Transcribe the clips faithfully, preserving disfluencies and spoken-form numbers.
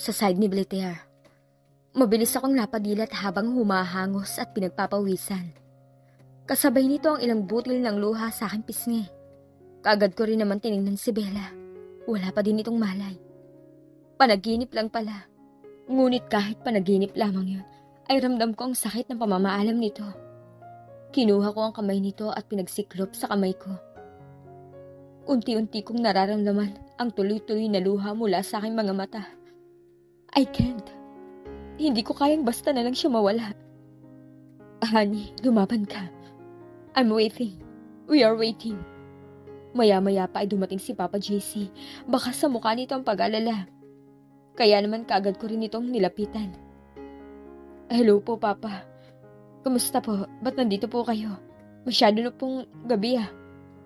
sa side ni Blair. Mabilis akong napadilat habang humahangos at pinagpapawisan. Kasabay nito ang ilang butil ng luha sa aking pisngi. Kaagad ko rin naman tinignan si Bella. Wala pa din itong malay. Panaginip lang pala. Ngunit kahit panaginip lamang yun, ay ramdam ko ang sakit ng pamamaalam nito. Kinuha ko ang kamay nito at pinagsiklop sa kamay ko. Unti-unti kong nararamdaman ang tuloy-tuloy na luha mula sa aking mga mata. I can't. Hindi ko kayang basta na lang siya mawala. Honey, lumaban ka. I'm waiting. We are waiting. Maya-maya pa ay dumating si Papa J C. Baka sa mukha nito ang pag-alala. Kaya naman kaagad ko rin itong nilapitan. Hello po, Papa. Kumusta po? Ba't nandito po kayo? Masyado na pong gabi ah.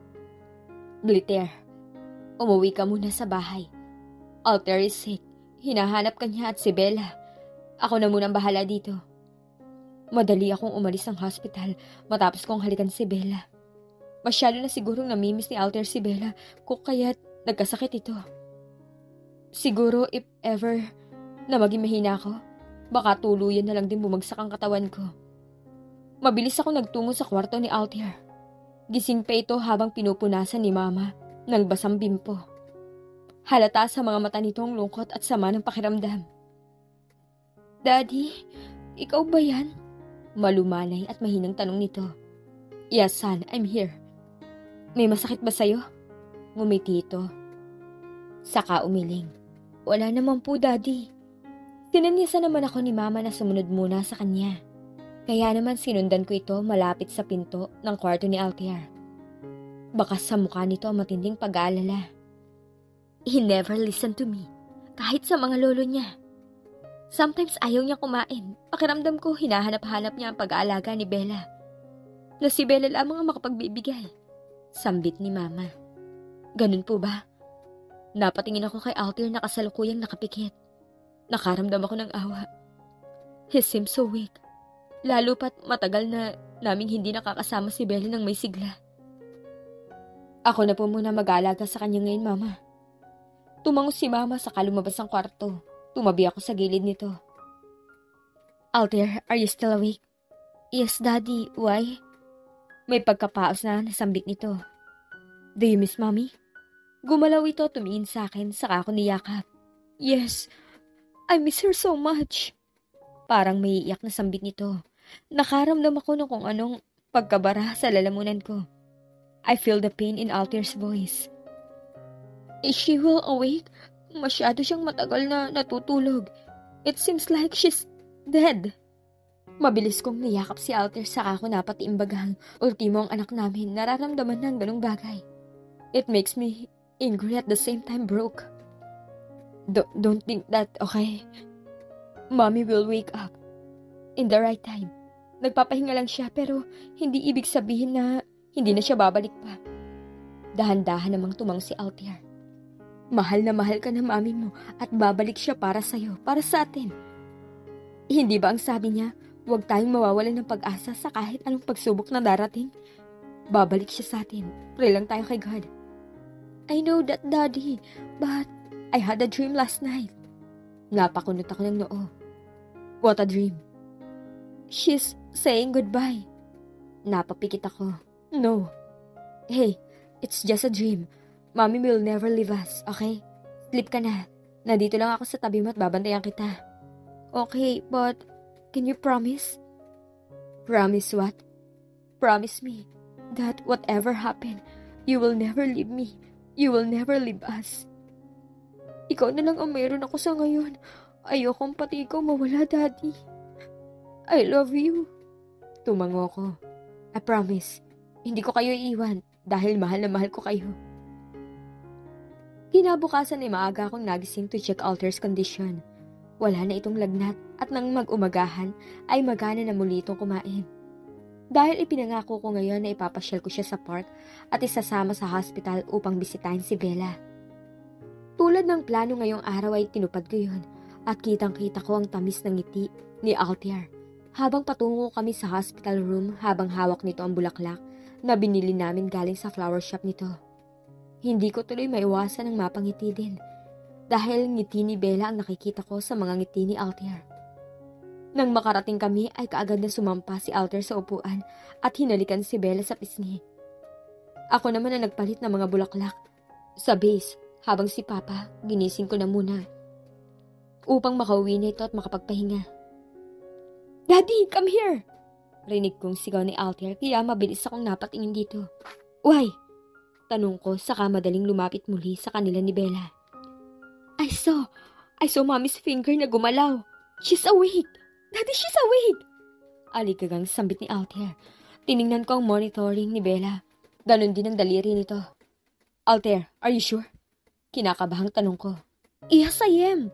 Blair, umuwi ka muna sa bahay. Alter is sick. Hinahanap ka niya at si Bella. Ako na munang bahala dito. Madali akong umalis ng hospital matapos kong halikan si Bella. Masyado na sigurong namimiss ni Alter si Bella kung kaya't nagkasakit ito. Siguro if ever na maging mahina ako, baka tuluyan na lang din bumagsak ang katawan ko. Mabilis ako nagtungo sa kwarto ni Alter. Gising pa ito habang pinupunasan ni Mama ng basang bimpo. Halata sa mga mata nito ang lungkot at sama ng pakiramdam. Daddy, ikaw ba yan? Malumanay at mahinang tanong nito. Yes, son, I'm here. May masakit ba sa'yo? Ngumiti ito. Saka umiling. Wala naman po, Daddy. Sinanyasan naman ako ni Mama na sumunod muna sa kanya. Kaya naman sinundan ko ito malapit sa pinto ng kwarto ni Altair. Baka sa mukha nito ang matinding pag-aalala. He never listened to me, kahit sa mga lolo niya. Sometimes ayaw niya kumain. Pakiramdam ko hinahanap-hanap niya ang pag-aalaga ni Bella. Na si Bella lamang ang makapagbibigay. Sambit ni Mama. Ganun po ba? Napatingin ako kay Altair na kasalukuyang nakapikit. Nakaramdam ako ng awa. He seems so weak. Lalo pat matagal na naming hindi nakakasama si Bella ng may sigla. Ako na po muna mag-aalaga sa kanya ngayon, Mama. Tumango si Mama saka lumabas ang kwarto. Tumabi ako sa gilid nito. Altair, are you still awake? Yes, Daddy. Why? May pagkapaos na nasambit nito. Do you miss Mommy? Gumalaw ito tumingin sa akin saka ako niyakap. Yes, I miss her so much. Parang may iyak na sambit nito. Nakaramdam ako ng kung anong pagkabara sa lalamunan ko. I feel the pain in Altair's voice. Is she well awake? Masyado siyang matagal na natutulog. It seems like she's dead. Mabilis kong niyakap si Altair saka ako napatiimbagang ultimo ang anak namin nararamdaman ng ganung bagay. It makes me angry at the same time broke. Do- don't think that, okay? Mommy will wake up. In the right time. Nagpapahinga lang siya pero hindi ibig sabihin na hindi na siya babalik pa. Dahan-dahan namang tumang si Altair. Mahal na mahal ka ng mami mo at babalik siya para sa'yo, para sa atin. Hindi ba ang sabi niya, huwag tayong mawawalan ng pag-asa sa kahit anong pagsubok na darating? Babalik siya sa atin. Pray lang tayo kay God. I know that, Daddy, but I had a dream last night. Napakunot ako ng noo. What a dream. She's saying goodbye. Napapikit ako. No. Hey, it's just a dream. Mommy will never leave us, okay? Sleep ka na. Nandito lang ako sa tabi mo at babantayan kita. Okay, but can you promise? Promise what? Promise me that whatever happened, you will never leave me. You will never leave us. Ikaw na lang ang mayroon ako sa ngayon. Ayokong pati ikaw mawala, Daddy. I love you. Tumango ko. I promise, hindi ko kayo iiwan dahil mahal na mahal ko kayo. Kinabukasan ay maaga akong nagising to check Altair's condition. Wala na itong lagnat at nang mag-umagahan ay magana na muli itong kumain. Dahil ipinangako ko ngayon na ipapasyal ko siya sa park at isasama sa hospital upang bisitahin si Bella. Tulad ng plano ngayong araw ay tinupad ko yun at kitang-kita ko ang tamis ng ngiti ni Altair habang patungo kami sa hospital room habang hawak nito ang bulaklak na binili namin galing sa flower shop nito. Hindi ko tuloy maiwasan ang mapangiti din. Dahil ngiti ni Bella ang nakikita ko sa mga ngiti ni Altair. Nang makarating kami ay kaagad na sumampa si Altair sa upuan at hinalikan si Bella sa pisngi. Ako naman ang nagpalit ng mga bulaklak sa base habang si Papa ginising ko na muna upang makauwi na ito at makapagpahinga. "Daddy, come here!" Rinig kong sigaw ni Altair kaya mabilis akong napatingin dito. "Why?" Tanong ko saka madaling lumapit muli sa kanila ni Bella. I saw, I saw Mommy's finger na gumalaw. She's awake! Daddy, she's awake! Aligagang sambit ni Altair. Tiningnan ko ang monitoring ni Bella. Ganon din ang daliri nito. "Altair, are you sure?" Kinakabahang tanong ko. "Yes, I am."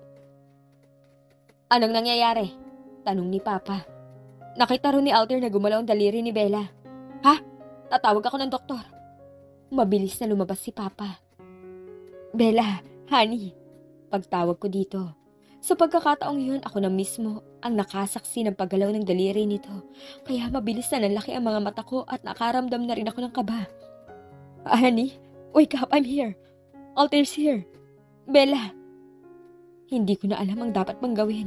"Anong nangyayari?" Tanong ni Papa. Nakita rin ni Altair na gumalaw ang daliri ni Bella. "Ha? Tatawag ako ng doktor." Mabilis na lumabas si Papa. "Bella, honey," pagtawag ko dito. Sa pagkakataong yun, ako na mismo ang nakasaksi ng paggalaw ng daliri nito. Kaya mabilis na nalaki ang mga mata ko at nakaramdam na rin ako ng kaba. "Honey, wake up, I'm here. Altair's here. Bella." Hindi ko na alam ang dapat pang gawin.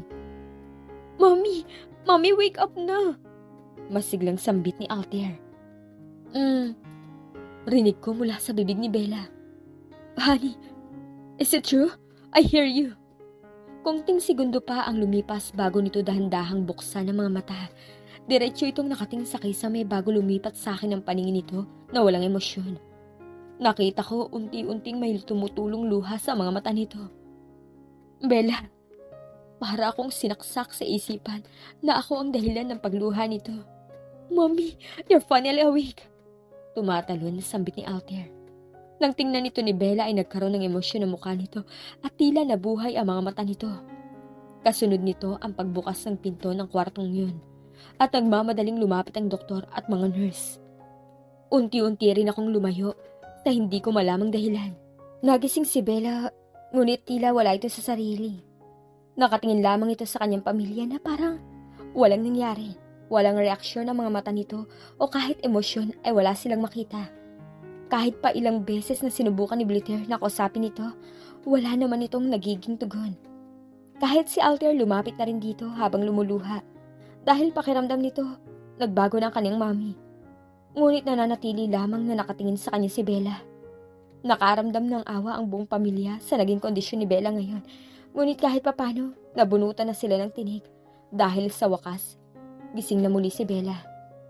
"Mommy, Mommy, wake up na!" Masiglang sambit ni Altair. Hmm, rinig ko mula sa bibig ni Bella. "Honey, is it true? I hear you." Konting segundo pa ang lumipas bago nito dahan-dahang buksan ng mga mata. Diretso itong nakating sa kisame bago lumipat sa akin ang paningin nito na walang emosyon. Nakita ko unti-unting may tumutulong luha sa mga mata nito. "Bella," para akong sinaksak sa isipan na ako ang dahilan ng pagluha nito. "Mommy, you're finally awake." Tumatalon na sambit ni Altair. Nang tingnan nito ni Bella ay nagkaroon ng emosyon ang mukha nito at tila nabuhay ang mga mata nito. Kasunod nito ang pagbukas ng pinto ng kwartong yun at nagmamadaling lumapit ang doktor at mga nurse. Unti-unti rin akong lumayo sa hindi ko malamang dahilan. Nagising si Bella, ngunit tila wala ito sa sarili. Nakatingin lamang ito sa kanyang pamilya na parang walang nangyari. Walang reaksyon ng mga mata nito o kahit emosyon ay wala silang makita. Kahit pa ilang beses na sinubukan ni Blitter na kausapin ito, wala naman itong nagiging tugon. Kahit si Altair lumapit na rin dito habang lumuluha. Dahil pakiramdam nito, nagbago ng kanyang mami. Ngunit nananatili lamang na nakatingin sa kanya si Bella. Nakaramdam ng awa ang buong pamilya sa naging kondisyon ni Bella ngayon. Ngunit kahit papano, nabunutan na sila ng tinig. Dahil sa wakas, gising na muli si Bella.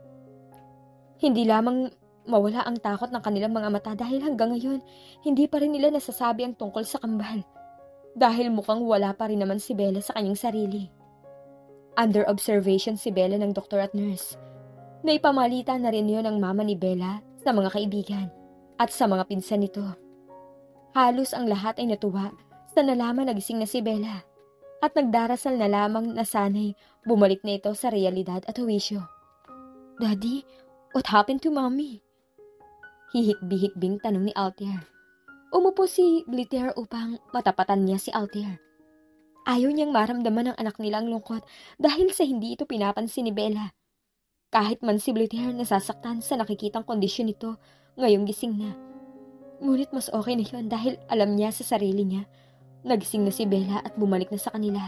Hindi lamang mawala ang takot ng kanilang mga mata dahil hanggang ngayon, hindi pa rin nila nasasabi ang tungkol sa kambal. Dahil mukhang wala pa rin naman si Bella sa kanyang sarili. Under observation si Bella ng doktor at nurse. Naipamalitan na rin yun ng mama ni Bella sa mga kaibigan at sa mga pinsan nito. Halos ang lahat ay natuwa sa nalaman nagising na si Bella at nagdarasal na lamang na sana'y bumalik na ito sa realidad at huwisyo. "Daddy, what happened to Mommy?" Hihikbi-hikbing tanong ni Altair. Umupo si Blitter upang matapatan niya si Altair. Ayaw niyang maramdaman ng anak nilang lungkot dahil sa hindi ito pinapansin ni Bella. Kahit man si Blitter nasasaktan sa nakikitang kondisyon nito, ngayong gising na. Ngunit mas okay na yun dahil alam niya sa sarili niya. Nagising na si Bella at bumalik na sa kanila.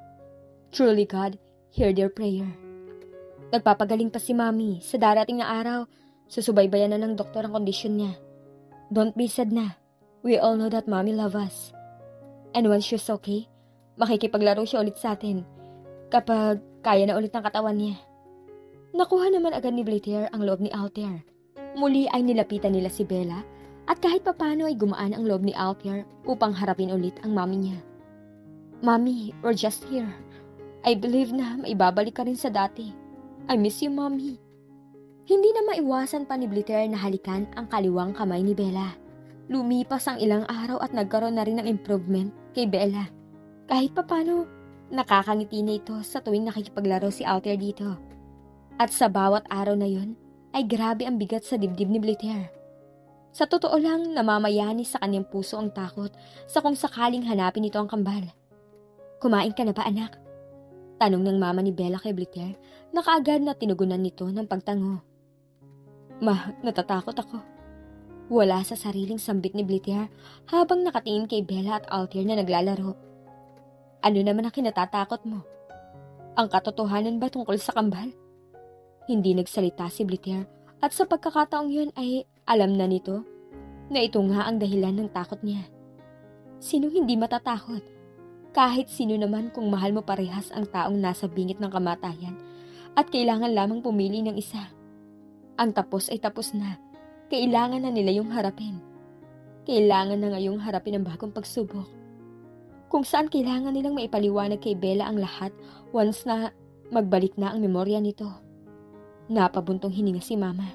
Truly God, hear their prayer. Nagpapagaling pa si Mommy. Sa darating na araw, susubaybayan na ng doktor ang kondisyon niya. Don't be sad na. We all know that Mommy love us. And once she's okay, makikipaglaro siya ulit sa atin kapag kaya na ulit ng katawan niya. Nakuha naman agad ni Blitter ang loob ni Altair. Muli ay nilapitan nila si Bella at kahit papano ay gumaan ang loob ni Altair upang harapin ulit ang mami niya. "Mommy, we're just here. I believe na maibabalik ka rin sa dati. I miss you, Mommy." Hindi na maiwasan pa ni Blitter na halikan ang kaliwang kamay ni Bella. Lumipas ang ilang araw at nagkaroon na rin ng improvement kay Bella. Kahit papano, nakakangiti na ito sa tuwing nakikipaglaro si Altair dito. At sa bawat araw na yon, ay grabe ang bigat sa dibdib ni Blitter. Sa totoo lang, namamayani sa kanyang puso ang takot sa kung sakaling hanapin ito ang kambal. "Kumain ka na ba, anak?" Tanong ng mama ni Bella kay Blitter na kaagad na tinugunan nito ng pagtango. "Ma, natatakot ako." Wala sa sariling sambit ni Blitier habang nakatingin kay Bella at Altair na naglalaro. Ano naman ang kinatatakot mo? Ang katotohanan ba tungkol sa kambal? Hindi nagsalita si Blitier at sa pagkakataong yun ay alam na nito na ito nga ang dahilan ng takot niya. Sino hindi matatakot? Kahit sino naman kung mahal mo parehas ang taong nasa bingit ng kamatayan at kailangan lamang pumili ng isa. Ang tapos ay tapos na. Kailangan na nila yung harapin. Kailangan na ngayong harapin ang bagong pagsubok. Kung saan kailangan nilang maipaliwanag kay Bella ang lahat once na magbalik na ang memorya nito. Napabuntong hininga si Mama.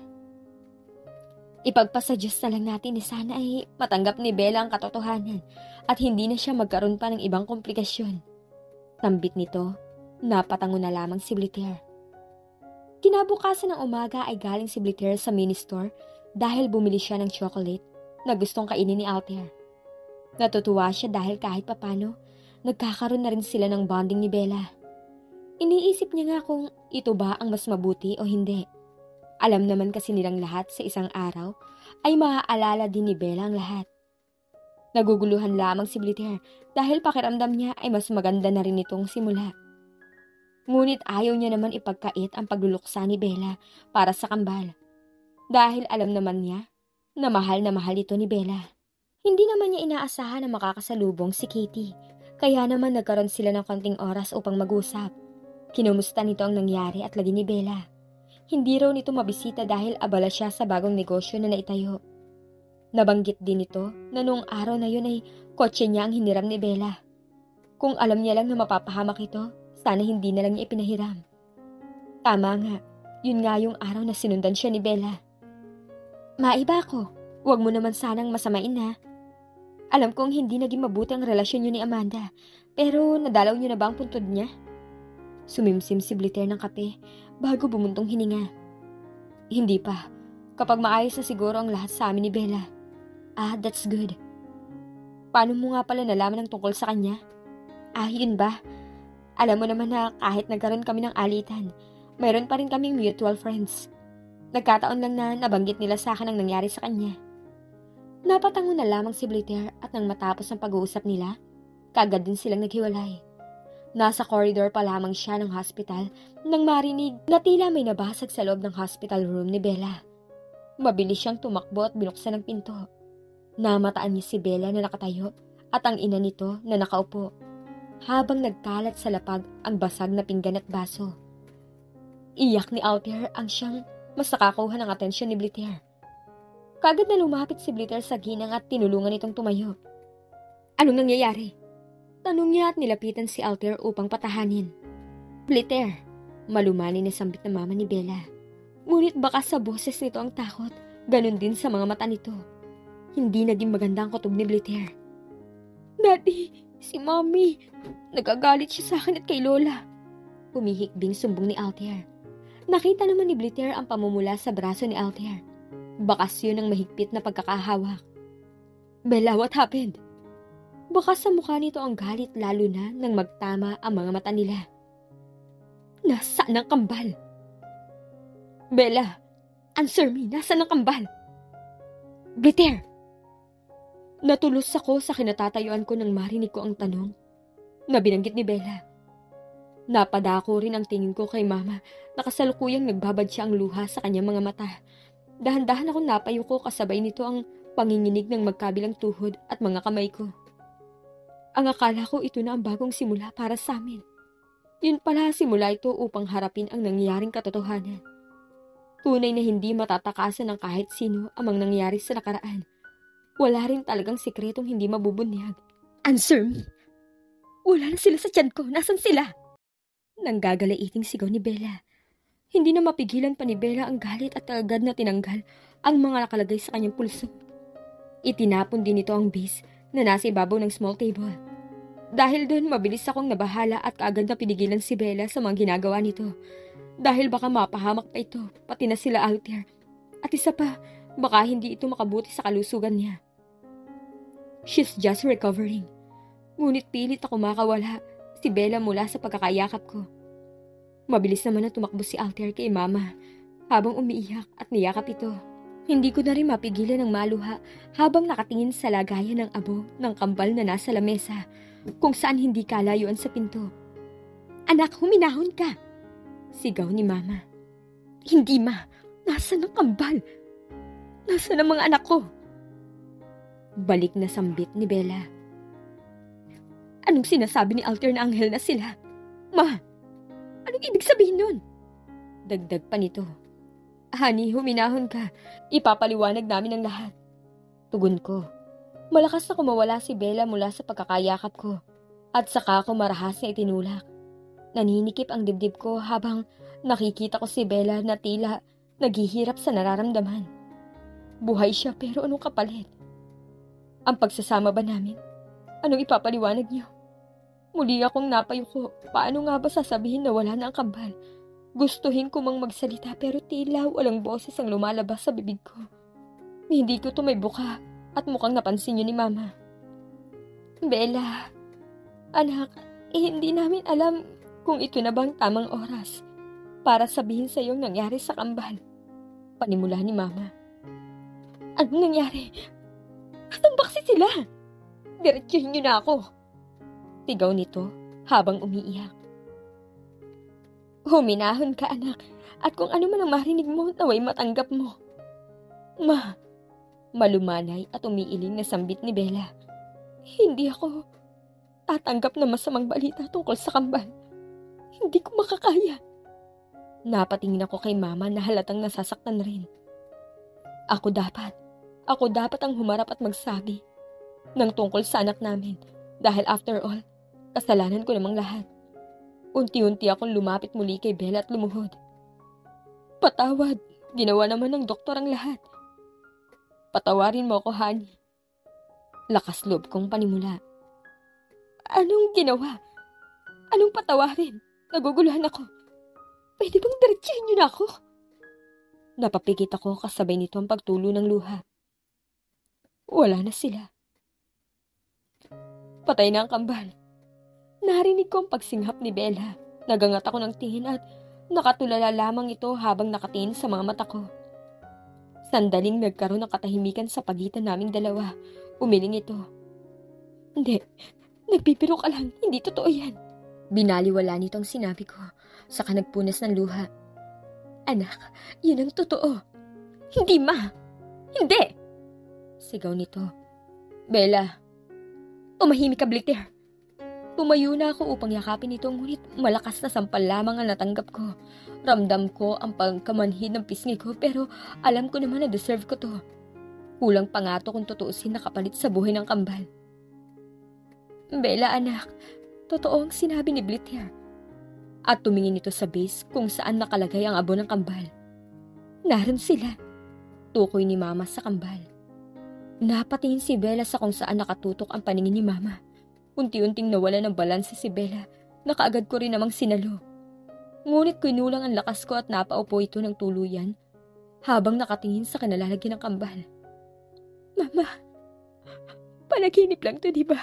Ipagpasa-Diyos na lang natin ni sana ay matanggap ni Bella ang katotohanan at hindi na siya magkaroon pa ng ibang komplikasyon. Tambit nito, napatango na lamang si Blitier. Kinabukasan ng umaga ay galing si Blitier sa mini-store dahil bumili siya ng chocolate na gustong kainin ni Altair. Natutuwa siya dahil kahit papano, nagkakaroon na rin sila ng bonding ni Bella. Iniisip niya nga kung ito ba ang mas mabuti o hindi. Alam naman kasi nilang lahat sa isang araw ay maaalala din ni Bella ang lahat. Naguguluhan lamang si Blitier dahil pakiramdam niya ay mas maganda na rin itong simula. Ngunit ayaw niya naman ipagkait ang pagluluksa ni Bella para sa kambal. Dahil alam naman niya na mahal na mahal ito ni Bella. Hindi naman niya inaasahan na makakasalubong si Katie, kaya naman nagkaroon sila ng konting oras upang mag-usap. Kinumusta nito ang nangyari at lagi ni Bella. Hindi raw nito mabisita dahil abala siya sa bagong negosyo na naitayo. Nabanggit din ito na noong araw na yun ay kotse niya ang hiniram ni Bella. Kung alam niya lang na mapapahamak ito, sana hindi na lang niya ipinahiram. Tama nga, yun nga yung araw na sinundan siya ni Bella. Maiba ako, huwag mo naman sanang masamain ha. Alam kong hindi naging mabuti ang relasyon niyo ni Amanda, pero nadalaw niyo na ba ang puntod niya? Sumimsim si Blitier ng kape bago bumuntong hininga. Hindi pa, kapag maayos na siguro ang lahat sa amin ni Bella. Ah, that's good. Paano mo nga pala nalaman ang tungkol sa kanya? Ah, yun ba? Alam mo naman na kahit nagkaroon kami ng alitan, mayroon pa rin kaming mutual friends. Nagkataon lang na nabanggit nila sa akin ang nangyari sa kanya. Napatango na lamang si Blitier at nang matapos ang pag-uusap nila, kaagad din silang naghiwalay. Nasa corridor pa lamang siya ng hospital nang marinig na tila may nabasag sa loob ng hospital room ni Bella. Mabilis siyang tumakbo at binuksan ang pinto. Namataan niya si Bella na nakatayo at ang ina nito na nakaupo, habang nagkalat sa lapag ang basag na pinggan at baso. Iyak ni Altair ang siyang mas nakakuha ng atensyon ni Blitier. Kaagad na lumapit si Blitier sa ginang at tinulungan itong tumayo. Anong nangyayari? Tanong niya at nilapitan si Altair upang patahanin. Blitier, malumani na sambit na mama ni Bella. Ngunit baka sa boses nito ang takot, ganun din sa mga mata nito. Hindi naging maganda ang kutob ni Blitier. Daddy, si Mommy, nagagalit siya sa akin at kay Lola. Humihikbing sumbong ni Altair. Nakita naman ni Blitier ang pamumula sa braso ni Altair. Bakas yun ang mahigpit na pagkakahawak. Bella, what happened? Bakas sa mukha nito ang galit lalo na nang magtama ang mga mata nila. Nasaan ang kambal? Bella, answer me, nasaan ang kambal? Blitier! Natulos ako sa kinatatayuan ko nang marinig ko ang tanong na binanggit ni Bella. Napadako rin ang tingin ko kay Mama na kasalukuyang nagbabad siya ang luha sa kanyang mga mata. Dahan-dahan akong napayuko kasabay nito ang panginginig ng magkabilang tuhod at mga kamay ko. Ang akala ko ito na ang bagong simula para sa amin. Yun pala simula ito upang harapin ang nangyaring katotohanan. Tunay na hindi matatakasan ng kahit sino amang nangyari sa nakaraan. Wala rin talagang sikretong hindi mabubunyag. Answer me! Wala na sila sa tiyan ko. Nasaan sila? Nanggagalaiting sigaw ni Bella. Hindi na mapigilan pa ni Bella ang galit at agad na tinanggal ang mga nakalagay sa kanyang pulso. Itinapon din ito ang base na nasa ibabaw ng small table. Dahil doon, mabilis akong nabahala at kaagad na pinigilan si Bella sa mga ginagawa nito. Dahil baka mapahamak pa ito, pati na sila Altair. At isa pa, baka hindi ito makabuti sa kalusugan niya. She's just recovering. Ngunit pilit ako makawala si Bella mula sa pagkakayakap ko. Mabilis naman na tumakbo si Altair kay Mama habang umiiyak at niyakap ito. Hindi ko na rin mapigilan ng maluha habang nakatingin sa lagayan ng abo ng kambal na nasa lamesa kung saan hindi kalayuan sa pinto. Anak, huminahon ka! Sigaw ni Mama. Hindi ma, nasaan ang kambal? Nasaan ang mga anak ko? Balik na sambit ni Bella. Anong sinasabi ni Alter na anghel na sila? Ma, anong ibig sabihin nun? Dagdag pa nito. Honey, huminahon ka. Ipapaliwanag namin ang lahat. Tugon ko. Malakas na kumawala si Bella mula sa pagkakayakap ko. At saka ako marahas na itinulak. Naninikip ang dibdib ko habang nakikita ko si Bella na tila naghihirap sa nararamdaman. Buhay siya pero anong kapalit? Ang pagsasama ba namin? Anong ipapaliwanag niyo? Muli akong napayuko. Paano nga ba sasabihin na wala na ang kambal? Gustuhin ko mang magsalita pero tila walang boses ang lumalabas sa bibig ko. Hindi ko to may buka at mukhang napansin yun ni Mama. Bella, anak, eh, hindi namin alam kung ito na bang tamang oras para sabihin sa iyong nangyari sa kambal. Panimula ni Mama. Anong nangyari? Saan baksi sila? Diretsuhin niyo na ako. Sigaw nito habang umiiyak. Huminahon ka, anak, at kung ano man ang marinig mo, naway matanggap mo. Ma, malumanay at umiiling na sambit ni Bella. Hindi ako tatanggap na masamang balita tungkol sa kambal. Hindi ko makakaya. Napatingin ako kay Mama na halatang nasasaktan rin. Ako dapat, ako dapat ang humarap at magsabi ng tungkol sa anak namin dahil after all, kasalanan ko namang lahat. Unti-unti akong lumapit muli kay Bella at lumuhod. Patawad, ginawa naman ng doktor ang lahat. Patawarin mo ako, honey. Lakas loob kong panimula. Anong ginawa? Anong patawarin? Naguguluhan ako. Pwede bang diretsahin niyo na ako? Napapikit ako kasabay nito ang pagtulo ng luha. Wala na sila. Patay na ang kambal. Narinig ko ang pagsinghap ni Bella. Nagangat ako ng tingin at nakatulala lamang ito habang nakatingin sa mga mata ko. Sandaling nagkaroon ng katahimikan sa pagitan naming dalawa. Umiling ito. Hindi, nagbibiro ka lang. Hindi totoo yan. Binaliwala nito ang sinabi ko. Saka nagpunas ng luha. Anak, yun ang totoo. Hindi, ma. Hindi! Sigaw nito. Bella, tumahimik ka, Blitter. Tumayo na ako upang yakapin ito, ngunit malakas na sampal lamang ang natanggap ko. Ramdam ko ang pagkamanhid ng pisngi ko pero alam ko naman na deserve ko to. Kulang pa nga to kung tutuusin na kapalit sa buhay ng kambal. Bella, anak, totoo ang sinabi ni Blitter. At tumingin ito sa base kung saan nakalagay ang abo ng kambal. Naroon sila. Tukoy ni Mama sa kambal. Napatingin si Bella sa kung saan nakatutok ang paningin ni Mama. Unti-unting nawala ng balanse si Bella na kaagad ko rin namang sinalo. Ngunit kinulang ang lakas ko at napaupo ito ng tuluyan habang nakatingin sa kinalalagyan ng kambal. Mama, panaginip lang to, di ba?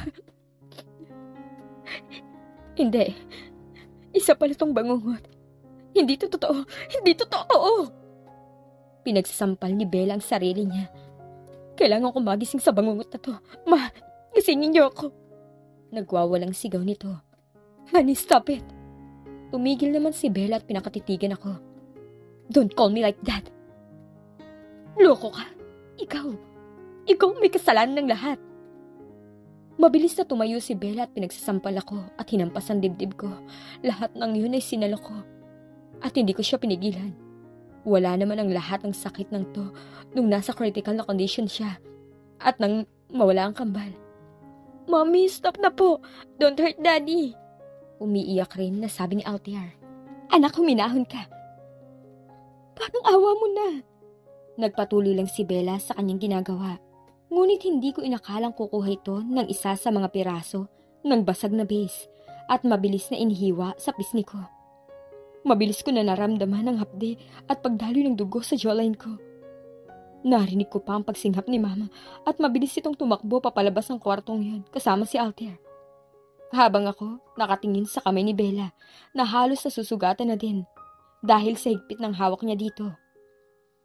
Hindi. Isa pala tong bangungot. Hindi to totoo. Hindi to totoo. Pinagsasampal ni Bella ang sarili niya. Kailangan ko magising sa bangungot na to. Ma, gisingin niyo ako. Nagwawalang sigaw nito. Honey, stop it. Tumigil naman si Bella at pinakatitigan ako. Don't call me like that. Loko ka. Ikaw. Ikaw may kasalanan ng lahat. Mabilis na tumayo si Bella at pinagsasampal ako at hinampas ang dibdib ko. Lahat ng yun ay sinalo ko. At hindi ko siya pinigilan. Wala naman ang lahat ng sakit ng to nung nasa critical na condition siya. At nang mawala ang kambal. Mommy, stop na po. Don't hurt Daddy. Umiiyak rin na sabi ni Altair. Anak, huminahon ka. Parang awa mo na. Nagpatuloy lang si Bella sa kanyang ginagawa. Ngunit hindi ko inakalang kukuha ito ng isa sa mga piraso ng basag na base at mabilis na inihiwa sa pisngi ko. Mabilis ko na naramdaman ang hapde at pagdaloy ng dugo sa jawline ko. Narinig ko pa ang pagsinghap ni Mama at mabilis itong tumakbo papalabas ng kwartong yun kasama si Altair. Habang ako nakatingin sa kamay ni Bella na halos nasusugatan na din dahil sa higpit ng hawak niya dito.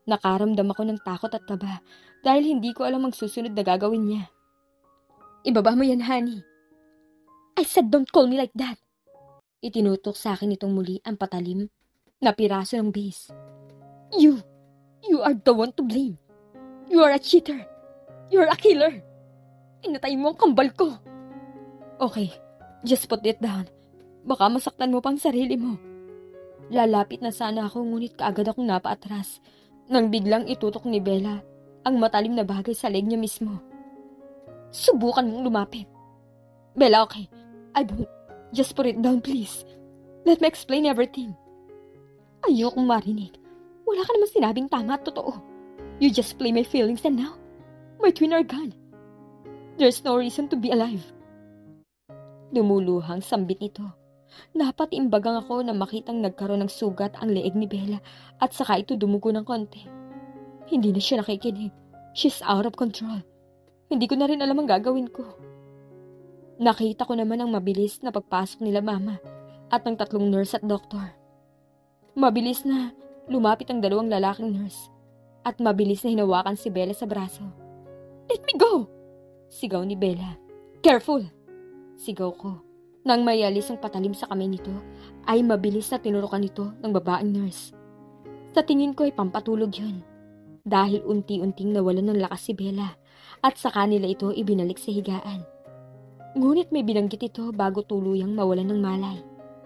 Nakaramdam ako ng takot at kaba dahil hindi ko alam ang susunod na gagawin niya. Ibaba mo yan, honey. I said don't call me like that. Itinutok sa akin itong muli ang patalim na piraso ng base. You, you are the one to blame. You are a cheater. You are a killer. Pinatay mo ang kambal ko. Okay, just put it down. Baka masaktan mo pang sarili mo. Lalapit na sana ako ngunit kaagad akong napaatras nang biglang itutok ni Bella ang matalim na bagay sa leg niya mismo. Subukan mong lumapit. Bella, okay. I don't. Just put it down, please. Let me explain everything. Ayokong marinig. Wala ka namang sinabing tama at totoo. You just play my feelings and now, my twin are gone. There's no reason to be alive. Lumuluhang sambit nito. Napatimbagang ako na makitang nagkaroon ng sugat ang leeg ni Bella at saka ito dumugo ng konti. Hindi na siya nakikinig. She's out of control. Hindi ko na rin alam ang gagawin ko. Nakita ko naman ang mabilis na pagpasok nila mama at ng tatlong nurse at doktor. Mabilis na lumapit ang dalawang lalaking nurse at mabilis na hinawakan si Bella sa braso. Let me go! Sigaw ni Bella. Careful! Sigaw ko. Nang mayalis ang patalim sa kamay nito, ay mabilis na tinurukan nito ng babaeng nurse. Sa tingin ko ay pampatulog yun. Dahil unti-unting nawalan ng lakas si Bella at sa kanila ito ibinalik sa higaan. Ngunit may binanggit ito bago tuluyang mawalan ng malay.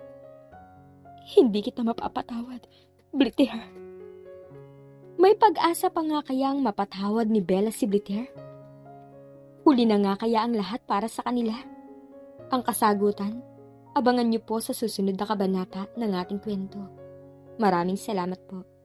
Hindi kita mapapatawad, Blither. May pag-asa pa nga kayang mapatawad ni Bella si Blither? Huli na nga kaya ang lahat para sa kanila? Ang kasagutan, abangan niyo po sa susunod na kabanata ng ating kwento. Maraming salamat po.